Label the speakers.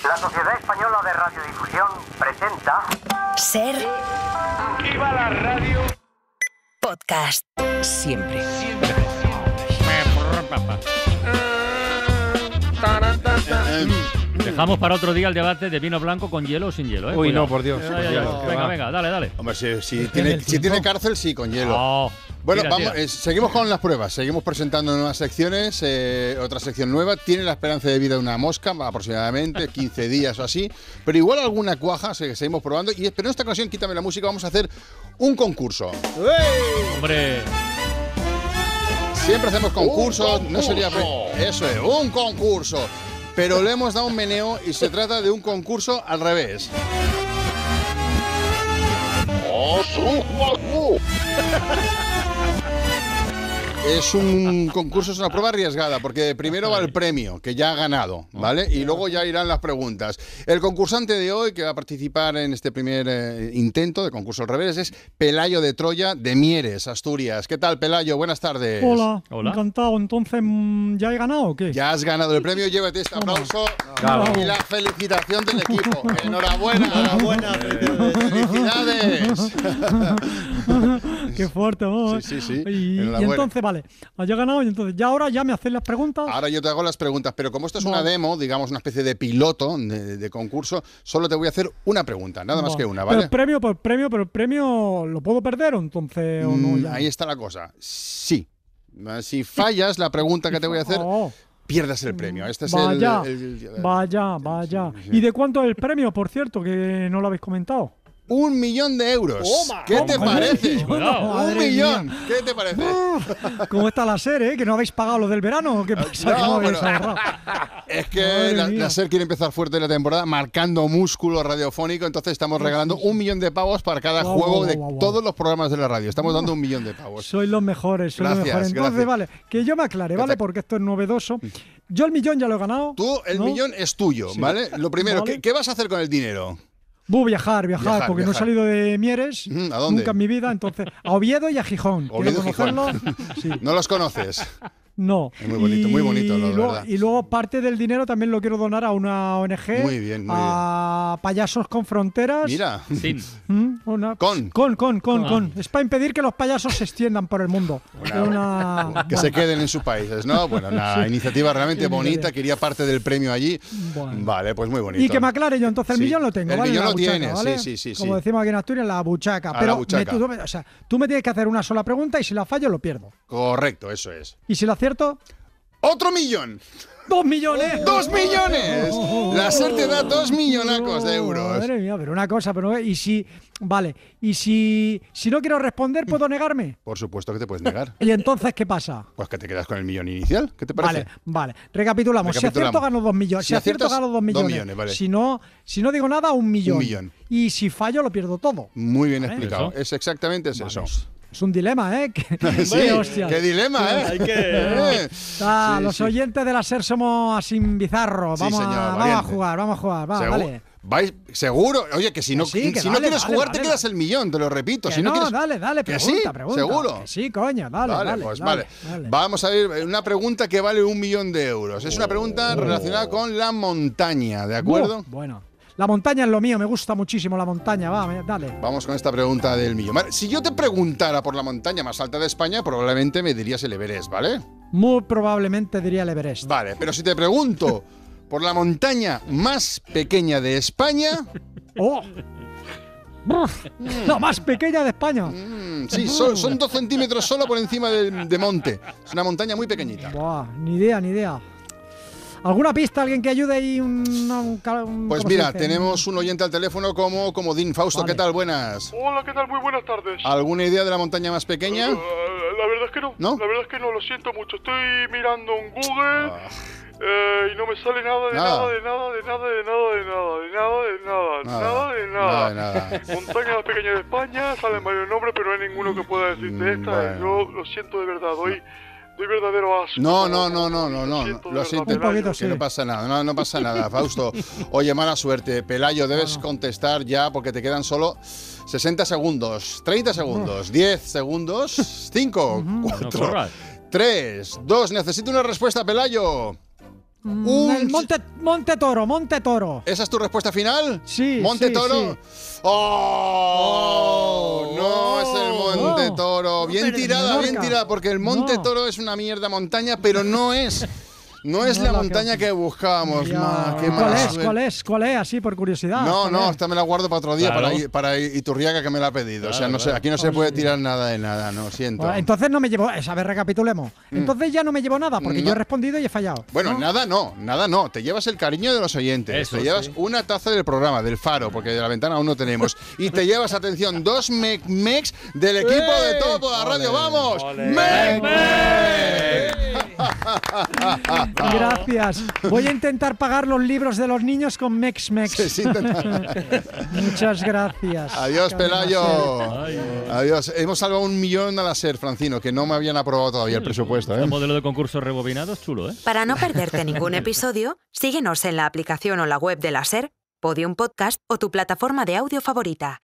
Speaker 1: La Sociedad Española de Radiodifusión presenta...
Speaker 2: Ser...
Speaker 3: ¡Viva la radio!
Speaker 2: Podcast. Siempre.
Speaker 4: Dejamos para otro día el debate de vino blanco con hielo o sin hielo, ¿eh?
Speaker 5: Uy,
Speaker 4: Cuidado.
Speaker 5: no, por Dios.
Speaker 4: Venga, dale.
Speaker 6: Hombre, si tiene cárcel, sí, con hielo.
Speaker 4: No.
Speaker 6: Bueno,
Speaker 4: Tira.
Speaker 6: seguimos con las pruebas, seguimos presentando nuevas secciones, otra sección nueva, tiene la esperanza de vida de una mosca, aproximadamente 15 días o así, pero igual alguna cuaja, seguimos probando, pero en esta ocasión, quítame la música, vamos a hacer un concurso.
Speaker 4: Hombre,
Speaker 6: Siempre hacemos concursos, no sería... Eso es, un concurso, pero le hemos dado un meneo y se trata de un concurso al revés. Es un concurso, es una prueba arriesgada, porque primero va el premio, que ya ha ganado, ¿vale? Y luego ya irán las preguntas. El concursante de hoy, que va a participar en este primer intento de concurso al revés, es Pelayo de Troya, de Mieres, Asturias. ¿Qué tal, Pelayo? Buenas tardes.
Speaker 7: Hola,
Speaker 4: Hola.
Speaker 7: encantado. Entonces, ¿ya he ganado o qué?
Speaker 6: Ya has ganado el premio, llévate este aplauso
Speaker 7: Bravo.
Speaker 6: y la felicitación del equipo. ¡Enhorabuena! ¡Felicidades!
Speaker 7: Qué fuerte, vamos.
Speaker 6: Sí.
Speaker 7: Y
Speaker 6: Enhorabuena.
Speaker 7: entonces, vale, haya ganado y entonces ya ahora ya me hacéis las preguntas.
Speaker 6: Ahora yo te hago las preguntas, pero como esto es una demo, digamos una especie de piloto de concurso, solo te voy a hacer una pregunta, nada más que una, ¿vale?
Speaker 7: Pero el premio lo puedo perder o entonces o no ya.
Speaker 6: Ahí está la cosa. Sí. Si fallas la pregunta que te voy a hacer,
Speaker 7: Oh,
Speaker 6: pierdes el premio. Este es
Speaker 7: vaya,
Speaker 6: el-
Speaker 7: vaya.
Speaker 6: Sí.
Speaker 7: ¿Y de cuánto es el premio, por cierto, que no lo habéis comentado?
Speaker 6: 1.000.000 de euros. ¿Qué te
Speaker 7: ¿Cómo?
Speaker 6: parece?
Speaker 4: Cuidado.
Speaker 7: Madre
Speaker 6: 1.000.000.
Speaker 7: mía.
Speaker 6: ¿Qué te parece?
Speaker 7: ¿Cómo está la serie, que no habéis pagado lo del verano? ¿Qué pasa? Que
Speaker 6: No,
Speaker 7: no habéis
Speaker 6: pero-
Speaker 7: ahorrado.
Speaker 6: Es que
Speaker 7: Madre mía.
Speaker 6: la SER quiere empezar fuerte la temporada, marcando músculo radiofónico, entonces estamos regalando 1.000.000 de pavos para cada
Speaker 7: Guau,
Speaker 6: juego
Speaker 7: guau,
Speaker 6: de
Speaker 7: guau, guau.
Speaker 6: todos los programas de la radio. Estamos dando 1.000.000 de pavos.
Speaker 7: Sois los mejores,
Speaker 6: Gracias,
Speaker 7: Entonces,
Speaker 6: gracias.
Speaker 7: vale, que yo me aclare, ¿vale? Porque esto es novedoso. Yo el millón ya lo he ganado.
Speaker 6: Tú, el
Speaker 7: ¿no?
Speaker 6: millón es tuyo, ¿vale? Lo primero,
Speaker 7: Vale.
Speaker 6: ¿qué vas a hacer con el dinero?
Speaker 7: Viajar, porque no he
Speaker 6: viajar.
Speaker 7: salido de Mieres
Speaker 6: ¿A dónde?
Speaker 7: nunca en mi vida, entonces a Oviedo y a Gijón.
Speaker 6: Oviedo y
Speaker 7: ¿Quiero
Speaker 6: Gijón.
Speaker 7: conocerlo? Sí.
Speaker 6: ¿No los conoces?
Speaker 7: No.
Speaker 6: Es muy bonito, la
Speaker 7: luego,
Speaker 6: verdad.
Speaker 7: y luego parte del dinero también lo quiero donar a una ONG.
Speaker 6: Muy bien, muy
Speaker 7: a Payasos con Fronteras.
Speaker 6: Mira,
Speaker 4: sin.
Speaker 7: Con. Es para impedir que los payasos se extiendan por el mundo.
Speaker 6: que se queden en sus países, ¿no? Bueno, una iniciativa realmente
Speaker 7: Sí,
Speaker 6: bonita, quería parte del premio allí.
Speaker 7: Bueno.
Speaker 6: Vale, pues muy bonito.
Speaker 7: Y que me aclare yo, entonces el
Speaker 6: Sí.
Speaker 7: millón lo tengo,
Speaker 6: El
Speaker 7: ¿vale?
Speaker 6: millón
Speaker 7: En la
Speaker 6: lo
Speaker 7: buchaca,
Speaker 6: tienes,
Speaker 7: ¿vale?
Speaker 6: sí.
Speaker 7: Como decimos aquí en Asturias, la buchaca.
Speaker 6: A
Speaker 7: Pero
Speaker 6: la buchaca.
Speaker 7: tú me tienes que hacer una sola pregunta y si la fallo lo pierdo.
Speaker 6: Correcto, eso es.
Speaker 7: Y si la acierto,
Speaker 6: ¡Otro millón!
Speaker 7: 2 millones.
Speaker 6: ¡2 millones! La SER te da 2 millonacos de euros.
Speaker 7: Madre mía, pero una cosa, y si no quiero responder, ¿puedo negarme?
Speaker 6: Por supuesto que te puedes negar.
Speaker 7: ¿Y entonces qué pasa?
Speaker 6: Pues que te quedas con el millón inicial. ¿Qué te parece?
Speaker 7: Vale. Recapitulamos. Si acierto, gano 2 millones.
Speaker 6: Si
Speaker 7: Si acierto,
Speaker 6: aciertas,
Speaker 7: gano 2
Speaker 6: 2
Speaker 7: millones.
Speaker 6: millones, vale.
Speaker 7: Si no digo nada, 1 millón.
Speaker 6: 1 millón.
Speaker 7: Y si fallo, lo pierdo todo.
Speaker 6: Muy bien
Speaker 7: Vale.
Speaker 6: explicado.
Speaker 4: Eso.
Speaker 6: Es exactamente eso.
Speaker 7: Es un dilema, ¿eh?
Speaker 6: Sí,
Speaker 7: Hostia.
Speaker 6: qué dilema, ¿eh? Sí,
Speaker 7: Los
Speaker 6: sí.
Speaker 7: oyentes de la SER somos así bizarros.
Speaker 6: Sí,
Speaker 7: Vamos,
Speaker 6: señor,
Speaker 7: vamos a
Speaker 6: valiente.
Speaker 7: jugar. Va, vale.
Speaker 6: ¿Seguro? Oye, que si no,
Speaker 7: sí, que
Speaker 6: si no
Speaker 7: dale,
Speaker 6: quieres
Speaker 7: dale,
Speaker 6: jugar, te
Speaker 7: dale.
Speaker 6: quedas el millón, te lo repito.
Speaker 7: Que
Speaker 6: Si no quieres...
Speaker 7: dale,
Speaker 6: ¿Que
Speaker 7: pregunta,
Speaker 6: sí?
Speaker 7: pregunta.
Speaker 6: ¿Seguro?
Speaker 7: Que sí, coño, dale.
Speaker 6: Vamos a ver una pregunta que vale 1 millón de euros. Es una pregunta relacionada con la montaña, ¿de acuerdo?
Speaker 7: Bueno, la montaña es lo mío, me gusta muchísimo la montaña, dale.
Speaker 6: Vamos con esta pregunta del millón. Vale, si yo te preguntara por la montaña más alta de España, probablemente me dirías el Everest, ¿vale?
Speaker 7: Muy probablemente diría el Everest.
Speaker 6: Vale, pero si te pregunto por la montaña más pequeña de España,
Speaker 7: ¡Oh! La más pequeña de España.
Speaker 6: sí, son 2 centímetros solo por encima de monte. Es una montaña muy pequeñita.
Speaker 7: Buah, ni idea. ¿Alguna pista? ¿Alguien que ayude ahí?
Speaker 6: Pues mira, tenemos un oyente al teléfono como Comodín. Fausto,
Speaker 7: Vale.
Speaker 6: ¿qué tal? Buenas.
Speaker 3: Hola, ¿qué tal? Muy buenas tardes.
Speaker 6: ¿Alguna idea de la montaña más pequeña?
Speaker 3: La verdad es que no.
Speaker 6: ¿No?
Speaker 3: La verdad es que no, lo siento mucho. Estoy mirando en Google y no me sale nada de
Speaker 6: Nada.
Speaker 3: nada. Montaña más pequeña de España, salen varios nombres, pero no hay ninguno que pueda decirte esta.
Speaker 6: Bueno.
Speaker 3: Yo lo siento de verdad, doy verdadero asco.
Speaker 6: No. Lo siento,
Speaker 7: Un poquito, sí.
Speaker 6: que no pasa nada, no pasa nada, Fausto. Oye, mala suerte. Pelayo, debes contestar ya porque te quedan solo 60 segundos, 30 segundos, 10 segundos, 5,
Speaker 4: No
Speaker 6: 4,
Speaker 4: corras.
Speaker 6: 3, 2. Necesito una respuesta, Pelayo.
Speaker 7: El Monte Toro.
Speaker 6: ¿Esa es tu respuesta final?
Speaker 7: Sí.
Speaker 6: ¿Monte
Speaker 7: sí,
Speaker 6: Toro?
Speaker 7: sí.
Speaker 6: ¡Oh! No es el Monte
Speaker 7: No.
Speaker 6: Toro. Bien tirada,
Speaker 7: Menorca.
Speaker 6: porque el Monte
Speaker 7: No.
Speaker 6: Toro es una mierda montaña, pero no es. No es
Speaker 7: No
Speaker 6: la
Speaker 7: la
Speaker 6: montaña que buscábamos.
Speaker 7: Ya.
Speaker 6: Qué mala suerte.
Speaker 7: ¿Cuál es? Así por curiosidad.
Speaker 6: No,
Speaker 7: ¿Cuál es?
Speaker 6: esta me la guardo para otro día,
Speaker 4: Claro.
Speaker 6: para Iturriaga, que me la ha pedido. O sea,
Speaker 4: Claro,
Speaker 6: no sé,
Speaker 4: claro.
Speaker 6: aquí no se puede tirar nada de nada, no, siento.
Speaker 7: Bueno, entonces no me llevo. A ver, recapitulemos. Entonces ya no me llevo nada, porque
Speaker 6: No.
Speaker 7: yo he respondido y he fallado.
Speaker 6: Bueno,
Speaker 7: ¿no?
Speaker 6: nada no. Te llevas el cariño de los oyentes.
Speaker 4: Eso,
Speaker 6: te llevas
Speaker 4: sí.
Speaker 6: una taza del programa, del Faro, porque de la ventana aún no tenemos. Y te llevas, atención, 2 mecs del equipo de todo por la radio. ¡Vamos! ¡Mec!
Speaker 7: Gracias. Voy a intentar pagar los libros de los niños con Mex.
Speaker 6: Sí,
Speaker 7: Muchas gracias.
Speaker 6: Adiós,
Speaker 7: Cadena
Speaker 6: Pelayo.
Speaker 4: Ay,
Speaker 6: Adiós. Hemos salvado 1 millón a la SER, Francino, que no me habían aprobado todavía el presupuesto.
Speaker 4: El modelo de concurso rebobinado es chulo, ¿eh?
Speaker 5: Para no perderte ningún episodio, síguenos en la aplicación o la web de la SER, Podium Podcast o tu plataforma de audio favorita.